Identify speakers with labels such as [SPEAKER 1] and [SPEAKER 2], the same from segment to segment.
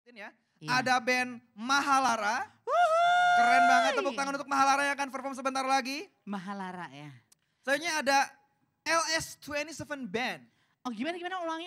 [SPEAKER 1] Ya.
[SPEAKER 2] Iya.
[SPEAKER 1] Ada band Mahalara. Keren banget, tepuk tangan untuk Mahalara yang akan perform sebentar lagi.
[SPEAKER 2] Mahalara ya.
[SPEAKER 1] Selanjutnya ada LS27 Band.
[SPEAKER 2] Oh gimana ulangi.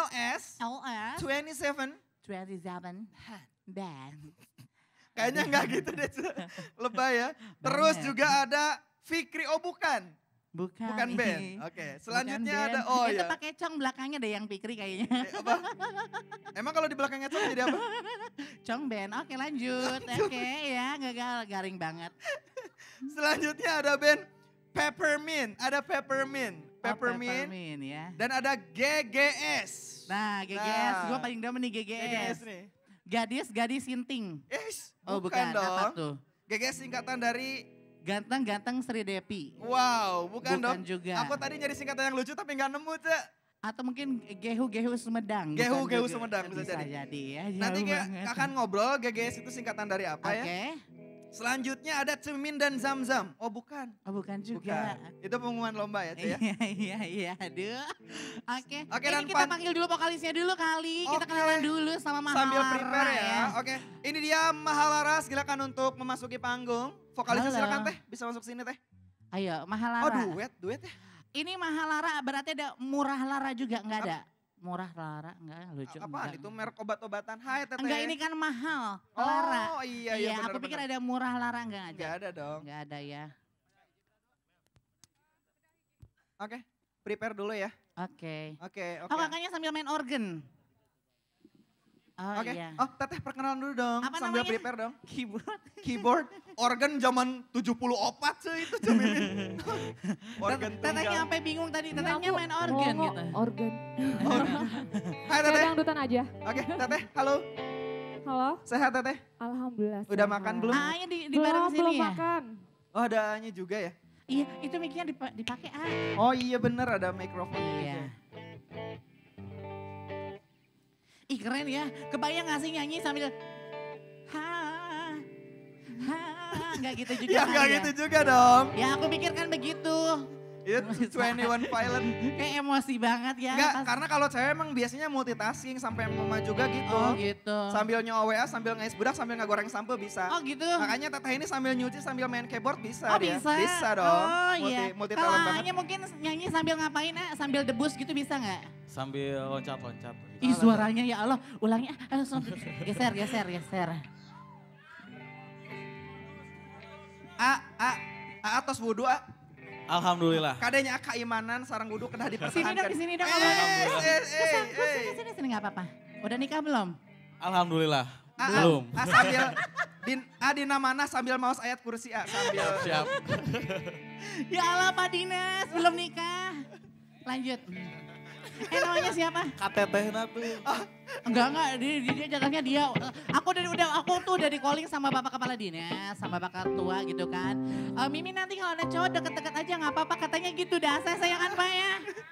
[SPEAKER 1] LS27
[SPEAKER 2] 27 band.
[SPEAKER 1] Kayaknya enggak gitu deh. Lebay ya. Terus
[SPEAKER 2] Banget.
[SPEAKER 1] juga ada Fikri, oh bukan. Bukan band. Oke, selanjutnya
[SPEAKER 2] Bukan
[SPEAKER 1] ada
[SPEAKER 2] band. Itu
[SPEAKER 1] ya.
[SPEAKER 2] pakai cong belakangnya deh yang Pikri kayaknya.
[SPEAKER 1] Apa? Emang kalau di belakangnya cong jadi apa?
[SPEAKER 2] Cong band. Oke lanjut. Oke ya gagal garing banget.
[SPEAKER 1] Selanjutnya ada band Peppermint. Ada Peppermint.
[SPEAKER 2] Peppermint ya.
[SPEAKER 1] Dan ada GGS.
[SPEAKER 2] Nah GGS, gue paling demen nih GGS.
[SPEAKER 1] nih.
[SPEAKER 2] Gadis Sinting.
[SPEAKER 1] Oh
[SPEAKER 2] bukan
[SPEAKER 1] dong.
[SPEAKER 2] apa tuh?
[SPEAKER 1] GGS singkatan dari
[SPEAKER 2] Ganteng Sri Depi.
[SPEAKER 1] wow, bukan dong.
[SPEAKER 2] Juga.
[SPEAKER 1] Aku tadi nyari singkatan yang lucu tapi nggak nemu, Cek.
[SPEAKER 2] Atau mungkin Gehu Sumedang.
[SPEAKER 1] Gehu Sumedang bisa
[SPEAKER 2] jadi ya.
[SPEAKER 1] Nanti akan ngobrol GGS itu singkatan dari apa ya.
[SPEAKER 2] Oke.
[SPEAKER 1] Selanjutnya ada Cemin dan Zamzam. Oh bukan.
[SPEAKER 2] Oh bukan juga.
[SPEAKER 1] Bukan. Itu pengumuman lomba ya, Cek ya.
[SPEAKER 2] Iya, aduh. Oke.
[SPEAKER 1] Oke,
[SPEAKER 2] Ini
[SPEAKER 1] dan
[SPEAKER 2] kita panggil dulu vokalisnya dulu kali. Kita
[SPEAKER 1] Oke.
[SPEAKER 2] kenalan dulu sama Mahalara.
[SPEAKER 1] Sambil prepare ya. Oke, ini dia Mahalara, silakan untuk memasuki panggung. Vokalisnya
[SPEAKER 2] Halo.
[SPEAKER 1] silakan Teh, bisa masuk sini Teh.
[SPEAKER 2] Ayo
[SPEAKER 1] Oh
[SPEAKER 2] Mahalara.
[SPEAKER 1] duet ya.
[SPEAKER 2] Ini Mahalara berarti ada Murah Lara juga enggak ada? Murah Lara enggak lucu.
[SPEAKER 1] Apaan
[SPEAKER 2] enggak.
[SPEAKER 1] itu merek obat-obatan? Hai Teteh.
[SPEAKER 2] Enggak ini kan mahal.
[SPEAKER 1] Oh
[SPEAKER 2] Lara.
[SPEAKER 1] iya
[SPEAKER 2] Iya,
[SPEAKER 1] benar,
[SPEAKER 2] aku pikir
[SPEAKER 1] benar.
[SPEAKER 2] ada Murah Lara enggak ada.
[SPEAKER 1] Enggak ada dong.
[SPEAKER 2] Enggak ada ya.
[SPEAKER 1] Oke, prepare dulu ya.
[SPEAKER 2] Oke.
[SPEAKER 1] Oke.
[SPEAKER 2] Oh kakaknya sambil main organ. Oh
[SPEAKER 1] Oke.
[SPEAKER 2] iya.
[SPEAKER 1] Oh, Teteh perkenalan dulu dong.
[SPEAKER 2] Apa
[SPEAKER 1] sambil
[SPEAKER 2] namanya?
[SPEAKER 1] prepare dong.
[SPEAKER 2] Keyboard.
[SPEAKER 1] Keyboard, organ zaman 74 cuy itu cuy Mimin. Organ
[SPEAKER 2] Tetehnya
[SPEAKER 1] tunggal.
[SPEAKER 2] sampai bingung tadi,
[SPEAKER 3] Ini
[SPEAKER 2] tetehnya
[SPEAKER 3] aku
[SPEAKER 2] main organ
[SPEAKER 3] ngomong
[SPEAKER 2] gitu.
[SPEAKER 3] Organ.
[SPEAKER 1] Hai
[SPEAKER 3] Kayak
[SPEAKER 1] Teteh.
[SPEAKER 3] dangdutan aja.
[SPEAKER 1] Oke, Teteh, halo.
[SPEAKER 3] Halo,
[SPEAKER 1] Sehat Teteh?
[SPEAKER 3] alhamdulillah.
[SPEAKER 1] Udah
[SPEAKER 3] sehat.
[SPEAKER 1] makan belum?
[SPEAKER 2] Ah, di bareng sini
[SPEAKER 3] belum
[SPEAKER 2] ya?
[SPEAKER 3] makan.
[SPEAKER 1] Oh, ada A-nya juga ya?
[SPEAKER 2] Iya, itu mic-nya dipakai ah.
[SPEAKER 1] Oh iya bener ada mikrofon.
[SPEAKER 2] Iya. Ih keren ya, kebayang gak sih nyanyi sambil ha nggak gitu juga
[SPEAKER 1] Ya
[SPEAKER 2] kali
[SPEAKER 1] enggak gitu juga dong.
[SPEAKER 2] Ya aku pikirkan begitu.
[SPEAKER 1] Itu 21 Pilot.
[SPEAKER 2] Kayak emosi banget ya.
[SPEAKER 1] Enggak,
[SPEAKER 2] pas-
[SPEAKER 1] karena kalau cewek emang biasanya multitasking sampai mama juga gitu.
[SPEAKER 2] Oh gitu.
[SPEAKER 1] Sambil nyawa WA, sambil ngais budak, sambil ngegoreng sampo bisa.
[SPEAKER 2] Oh gitu.
[SPEAKER 1] Makanya Teteh ini sambil nyuci, sambil main keyboard bisa
[SPEAKER 2] Oh
[SPEAKER 1] dia.
[SPEAKER 2] bisa.
[SPEAKER 1] Bisa dong.
[SPEAKER 2] Oh iya.
[SPEAKER 1] Multi
[SPEAKER 2] Kalau
[SPEAKER 1] talent banget.
[SPEAKER 2] hanya mungkin nyanyi sambil ngapain sambil debus gitu bisa nggak?
[SPEAKER 4] Sambil loncat-loncat.
[SPEAKER 2] Ih suaranya ya Allah, ulangi geser.
[SPEAKER 1] A tos wudhu A.
[SPEAKER 4] Alhamdulillah.
[SPEAKER 1] Kadenya keimanan sarang wudhu kedah dipertahankan.
[SPEAKER 2] Di sini dong. Sini nggak apa-apa. Udah nikah belum?
[SPEAKER 4] Alhamdulillah. Belum.
[SPEAKER 1] Sambil Dina mana sambil maus ayat kursi A sambil.
[SPEAKER 4] Siap.
[SPEAKER 2] Ya Allah Pak Dinas, belum nikah. Lanjut. Namanya siapa?
[SPEAKER 4] KTT tuh.
[SPEAKER 2] Enggak, dia jatuhnya dia. Aku udah di calling sama Bapak Kepala Dinas, sama Bapak Ketua gitu kan. Mimi nanti kalau ada cowok deket-deket aja nggak apa-apa, katanya gitu dah. Saya sayangan Pak ya.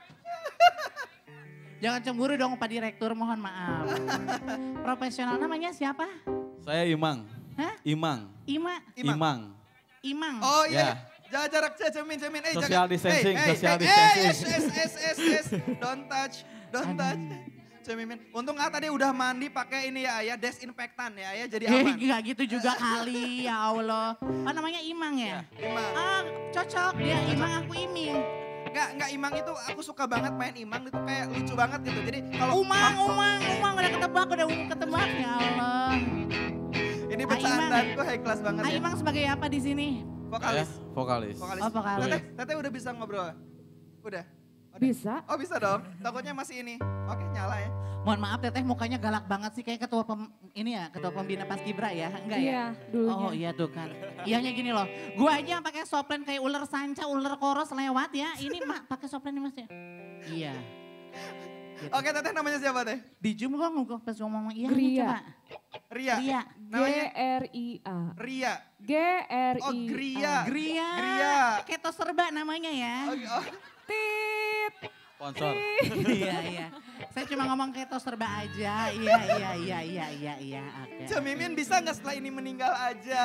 [SPEAKER 2] Jangan cemburu dong Pak Direktur, mohon maaf. Profesional namanya siapa?
[SPEAKER 4] Saya Imang.
[SPEAKER 2] Hah?
[SPEAKER 4] Imang.
[SPEAKER 2] Imang.
[SPEAKER 1] Oh iya.
[SPEAKER 4] Ya.
[SPEAKER 1] Jaga jarak cemin.
[SPEAKER 4] Social distancing, social
[SPEAKER 1] distancing. Don't touch. Cemimin. Untung tadi udah mandi pakai ini ya desinfektan ya jadi aman.
[SPEAKER 2] Enggak gitu juga kali, ya Allah. Oh namanya Imang ya?
[SPEAKER 1] Imang.
[SPEAKER 2] Ah cocok dia Imang, aku Iming.
[SPEAKER 1] Enggak Imang itu aku suka banget main Imang itu kayak lucu banget gitu. Jadi kalau
[SPEAKER 2] Umang udah ketebak ya Allah.
[SPEAKER 1] Ini bercandaanku high class banget ya.
[SPEAKER 2] Imang sebagai apa di sini?
[SPEAKER 1] Vokalis.
[SPEAKER 4] Vokalis.
[SPEAKER 2] Oh, vokalis.
[SPEAKER 1] Teteh udah bisa ngobrol? Udah?
[SPEAKER 3] Bisa.
[SPEAKER 1] Oh bisa dong, takutnya masih ini. Oke nyala ya.
[SPEAKER 2] Mohon maaf Teteh mukanya galak banget sih kayak ketua ketua pembina Paskibra ya, enggak ya?
[SPEAKER 3] Iya, dulunya.
[SPEAKER 2] Oh iya tuh kan. Iyanya gini loh, gua aja yang pakai soplen kayak ular sanca, ular koros lewat ya. Ini pakai soplen nih Mas ya? Iya. Gitu.
[SPEAKER 1] Oke Teteh namanya siapa Teh?
[SPEAKER 2] Di Zoom gua pas ngomong iya
[SPEAKER 3] Gria.
[SPEAKER 2] coba.
[SPEAKER 1] Ria. Namanya
[SPEAKER 3] G-R-I-A.
[SPEAKER 1] Ria.
[SPEAKER 3] G-R-I-A.
[SPEAKER 1] Oh Gria.
[SPEAKER 2] Gria.
[SPEAKER 1] Gria.
[SPEAKER 2] Keto serba namanya ya.
[SPEAKER 1] Oh.
[SPEAKER 3] Tit.
[SPEAKER 4] Sponsor.
[SPEAKER 2] Iya. Saya cuma ngomong keto serba aja. Iya. Oke.
[SPEAKER 1] Cemimin bisa nggak setelah ini meninggal aja?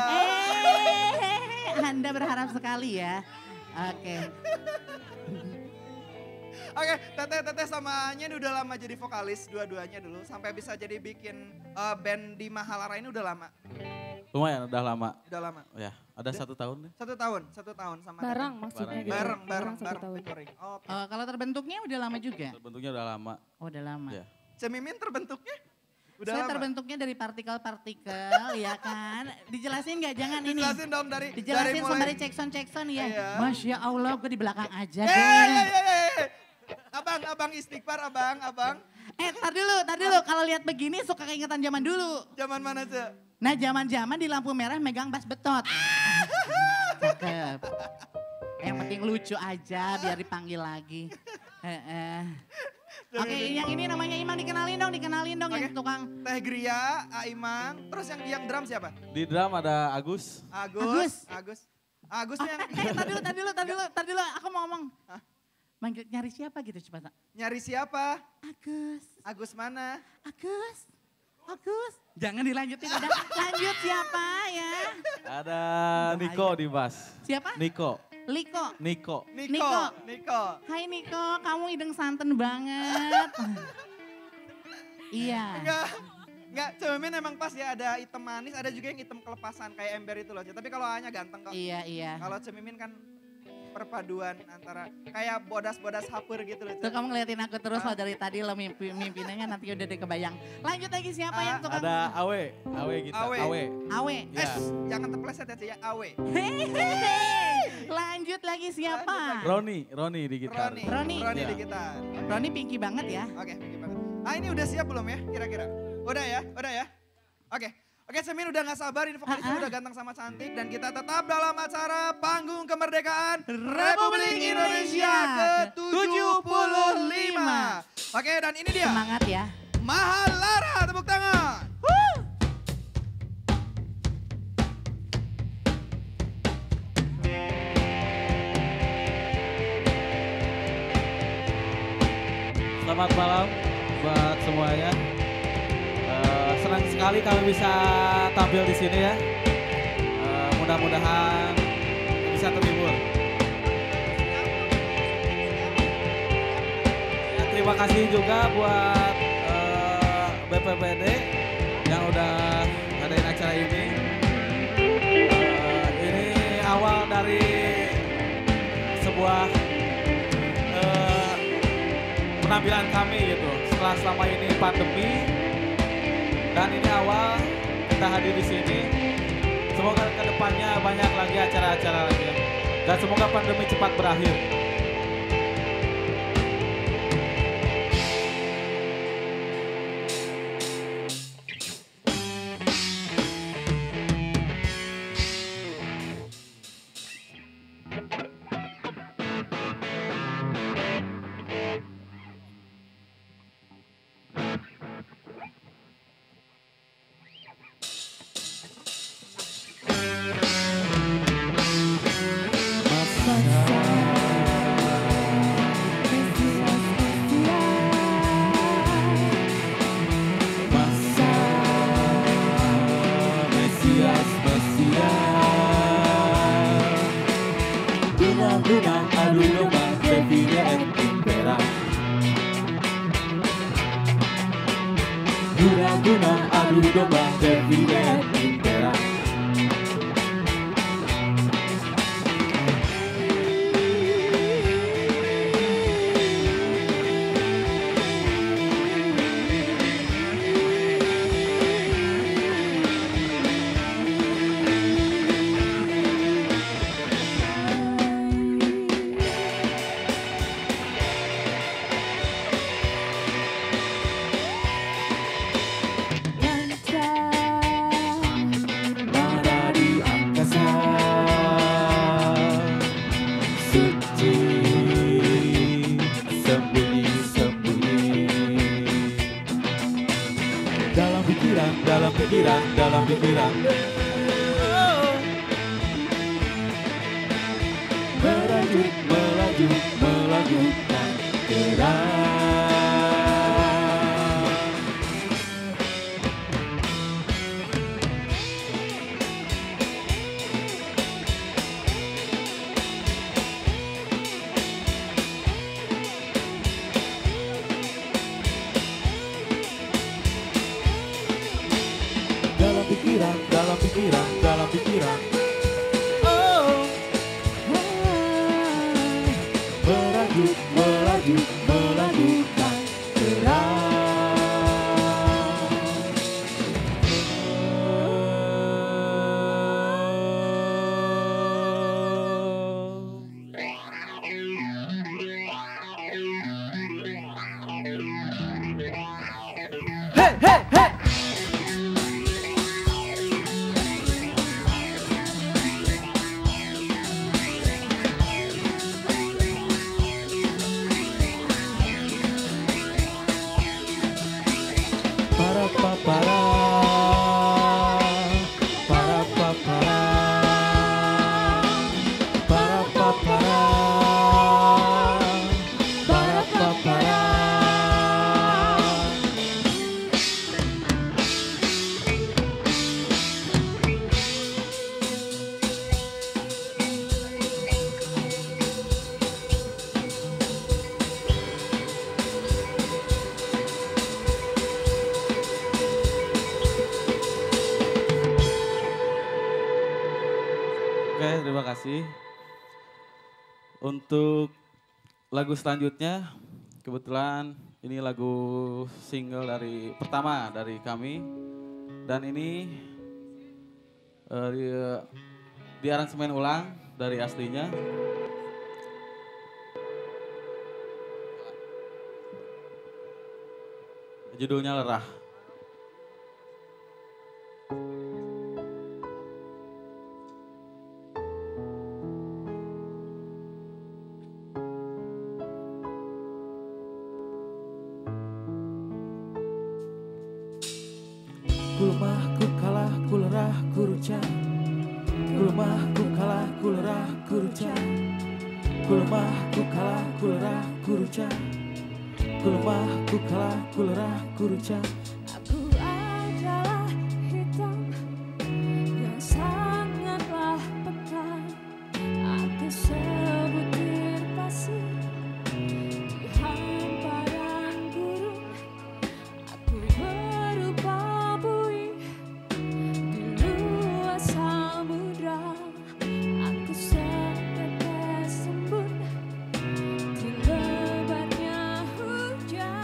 [SPEAKER 2] Anda berharap sekali ya. Oke.
[SPEAKER 1] Oke, Teteh sama Anya ini udah lama jadi vokalis dua-duanya dulu. Sampai bisa jadi bikin band di Mahalara ini udah lama.
[SPEAKER 4] Lumayan udah lama.
[SPEAKER 1] Udah lama.
[SPEAKER 4] Ya, ada 1 tahun deh.
[SPEAKER 1] 1 tahun sama
[SPEAKER 3] Barang
[SPEAKER 1] Teteh.
[SPEAKER 3] maksudnya
[SPEAKER 4] Barang.
[SPEAKER 3] gitu.
[SPEAKER 1] Bareng
[SPEAKER 3] 1 tahun.
[SPEAKER 1] featuring. Oke.
[SPEAKER 2] Kalau terbentuknya udah lama juga?
[SPEAKER 4] Terbentuknya udah lama.
[SPEAKER 2] Oh udah lama.
[SPEAKER 4] Ya.
[SPEAKER 1] Cemimin terbentuknya? Udah
[SPEAKER 2] Saya
[SPEAKER 1] lama.
[SPEAKER 2] terbentuknya dari partikel-partikel ya kan. Dijelasin nggak? Jangan ini.
[SPEAKER 1] Dijelasin dong dari
[SPEAKER 2] Dijelasin
[SPEAKER 1] mulai.
[SPEAKER 2] sembari cekson ya.
[SPEAKER 1] Iya.
[SPEAKER 2] Masya Allah gue di belakang aja
[SPEAKER 1] Eh,
[SPEAKER 2] deh.
[SPEAKER 1] Abang istighfar abang.
[SPEAKER 2] Tar dulu. Kalau lihat begini suka keingetan zaman dulu.
[SPEAKER 1] Zaman mana tuh?
[SPEAKER 2] Nah zaman di lampu merah megang bas betot. Cakep. Yang penting lucu aja biar dipanggil lagi. Oke, yang ini namanya Imang, dikenalin dong
[SPEAKER 1] Oke.
[SPEAKER 2] yang tukang.
[SPEAKER 1] Teh Gria, Aimang, terus yang drum siapa?
[SPEAKER 4] Di drum ada Agus.
[SPEAKER 1] Agus yang
[SPEAKER 2] Tar dulu, aku mau ngomong. Manggil nyari siapa gitu coba.
[SPEAKER 1] nyari siapa?
[SPEAKER 2] Agus.
[SPEAKER 1] Mana?
[SPEAKER 2] Agus. Jangan dilanjutin udah. Lanjut siapa ya?
[SPEAKER 4] Ada Niko di bass.
[SPEAKER 2] Siapa?
[SPEAKER 4] Niko.
[SPEAKER 2] Niko.
[SPEAKER 1] Niko.
[SPEAKER 2] Hai Niko, kamu hidung santen banget. Iya.
[SPEAKER 1] Enggak, Cemimin emang pas ya, ada hitam manis, ada juga yang hitam kelepasan kayak ember itu loh. Tapi kalau hanya ganteng kok.
[SPEAKER 2] Iya.
[SPEAKER 1] Kalau Cemimin kan perpaduan antara kayak bodas-bodas hapur gitu loh.
[SPEAKER 2] Tuh kamu ngeliatin aku terus loh dari tadi lo mimpinya nanti udah deh kebayang. Lanjut lagi siapa yang tukang?
[SPEAKER 4] Ada Awe gitar.
[SPEAKER 1] Awe.
[SPEAKER 2] Awe.
[SPEAKER 4] Ya.
[SPEAKER 1] Jangan terpleset ya, ya Awe.
[SPEAKER 2] Lanjut lagi siapa?
[SPEAKER 4] Roni di gitar.
[SPEAKER 2] Roni.
[SPEAKER 1] Roni
[SPEAKER 4] Ya.
[SPEAKER 1] di gitar.
[SPEAKER 2] Roni pinky banget ya.
[SPEAKER 1] Oke, gimana? Ah ini udah siap belum ya kira-kira? Udah ya? Oke, Semin udah gak sabar, ini vokalisnya udah ganteng sama cantik. Dan kita tetap dalam acara Panggung Kemerdekaan Republik Indonesia ke-75. Oke, dan ini dia.
[SPEAKER 2] Semangat ya.
[SPEAKER 1] Mahalara, tepuk tangan.
[SPEAKER 4] Selamat malam buat semuanya. Senang sekali kami bisa tampil di sini ya. Mudah-mudahan bisa terhibur. Ya, terima kasih juga buat BPBD yang udah ngadain acara ini. Ini awal dari sebuah penampilan kami gitu. Setelah selama ini pandemi. Dan ini awal kita hadir di sini. Semoga kedepannya banyak lagi acara-acara lagi. Dan semoga pandemi cepat berakhir. Gunung adu domba defile et impera. Gunung adu domba defile et impera. Dalam pikiran melaju dan gerak. dalam pikiran. Oh, merajuk, merajuk, melakukan terang.
[SPEAKER 1] Hey, hey, hey.
[SPEAKER 4] Para papara, para papara, para papara, para papara. Oke, terima kasih. Untuk lagu selanjutnya, kebetulan ini lagu single pertama dari kami. Dan ini di aransemen ulang dari aslinya. Judulnya Lerah. Ku lemah, ku kalah, ku lerah, ku rucah. Ku lemah, ku kalah, ku lerah, ku rucah. Ku lemah, ku kalah, ku lerah, ku rucah. Ku lemah, ku kalah, ku lerah, ku rucah.
[SPEAKER 5] Aku adalah hitam yang sangatlah pekat. Aku sebutir pasir di hamparan gurun. Aku berupa buih di luas samudra. Aku setetes embun di lebatnya hujan.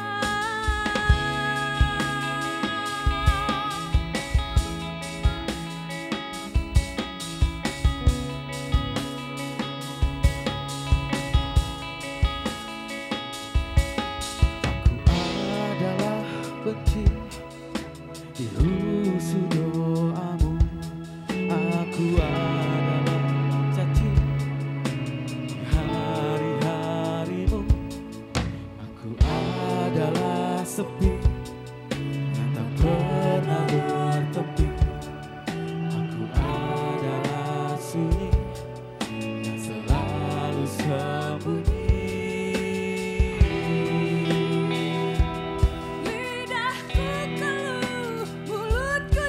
[SPEAKER 4] Adalah benci di rusuh doamu. Aku adalah caci di hari-harimu. Aku adalah sepi yang tak pernah bertepi. Aku adalah sunyi yang selalu sembunyi.
[SPEAKER 5] Lidahku keluh, mulutku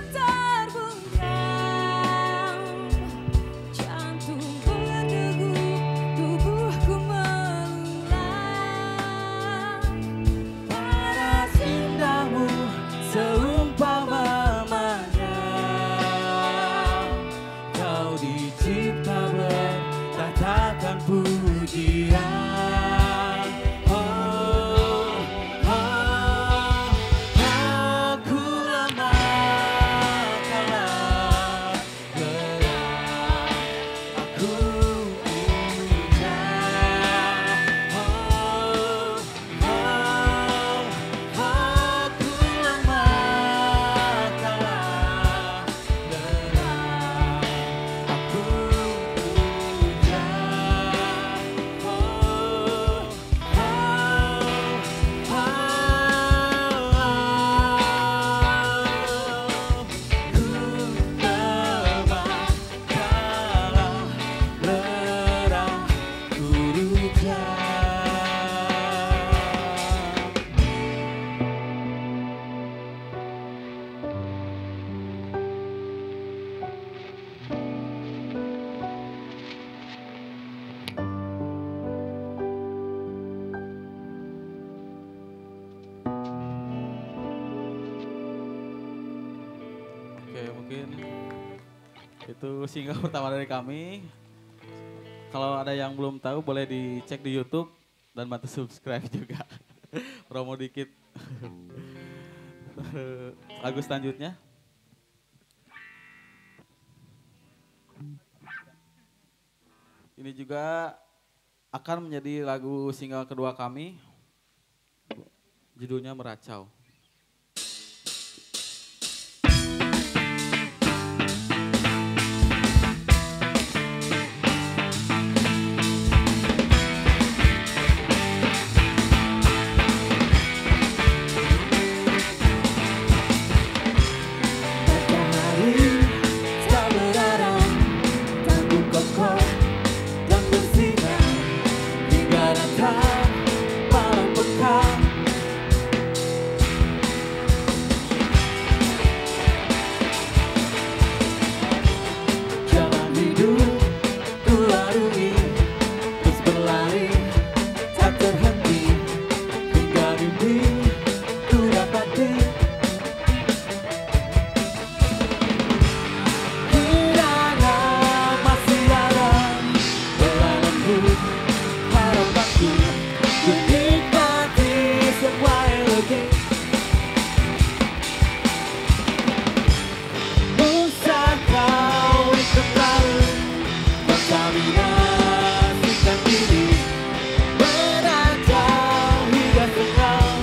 [SPEAKER 5] terbungkam. Jantung berdegup, tubuhku melulang.
[SPEAKER 4] Panas indahmu seumpama manja. Kau dicipta bertatakan pujian. Oh, oh, aku lemah kalah gelap. Aku pucat. Oh, oh, aku lemah kalah gelap. Aku pucat. Oh, ku lemah kalah lerah ku rucah. Oke, mungkin Itu single pertama dari kami. Kalau ada yang belum tahu boleh dicek di YouTube dan bantu subscribe juga. Promo dikit. Lagu selanjutnya. Ini juga akan menjadi lagu single kedua kami. Judulnya Meracau.
[SPEAKER 5] Matahari tak berada, tangguh kokoh dan bersinar hingga datang malam pekan. Jalan hidup ku lalui, terus berlari tak terhenti hingga mimpi ku dapati. Kiranya masih ada belai lembut harapanku, ku nikmati semua energi. Usah kau ikut larut, kontaminasikan diri, meracau hingga senang.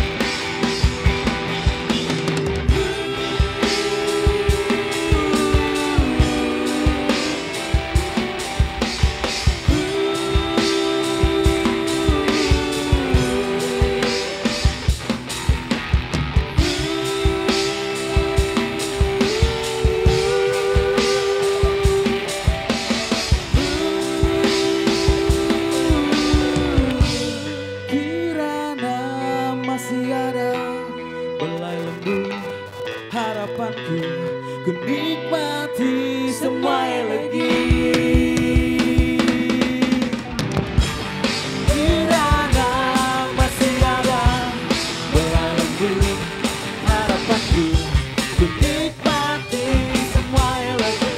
[SPEAKER 5] Kirana masih ada belai lembut harapanku, ku nikmati semua energi. Kirana masih ada belai lembut harapanku, ku nikmati semua energi.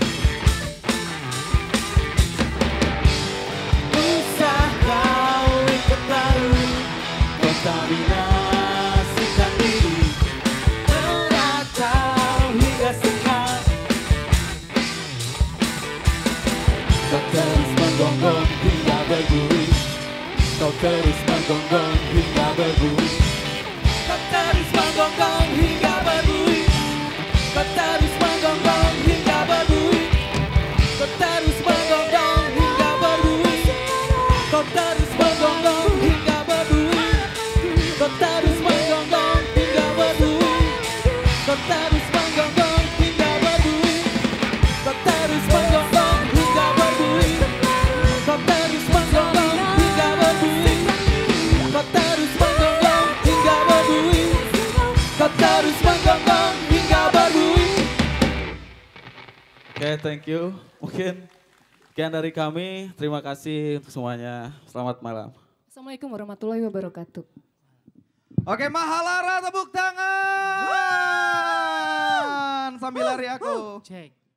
[SPEAKER 5] Usah kau ikut larut, kontaminasikan diri, meracau hingga senang. Kau terus menggonggong hingga berbunyi, kau terus menggonggong hingga berbunyi, kau terus menggonggong hingga berbunyi, kau terus menggonggong hingga berbunyi, kau terus menggonggong hingga berbunyi, kau terus menggonggong hingga berbunyi, kau terus menggonggong hingga berbunyi, kau terus menggonggong hingga berbunyi, kau terus menggonggong hingga berbunyi, kau terus menggonggong hingga berbunyi, kau terus menggonggong hingga berbunyi, kau terus menggonggong hingga berbunyi.
[SPEAKER 4] Oke, thank you. Mungkin sekian dari kami. Terima kasih untuk semuanya. Selamat malam.
[SPEAKER 3] Assalamualaikum warahmatullahi wabarakatuh.
[SPEAKER 1] Oke, Mahalara tepuk tangan. Sambil lari aku.
[SPEAKER 2] Cek.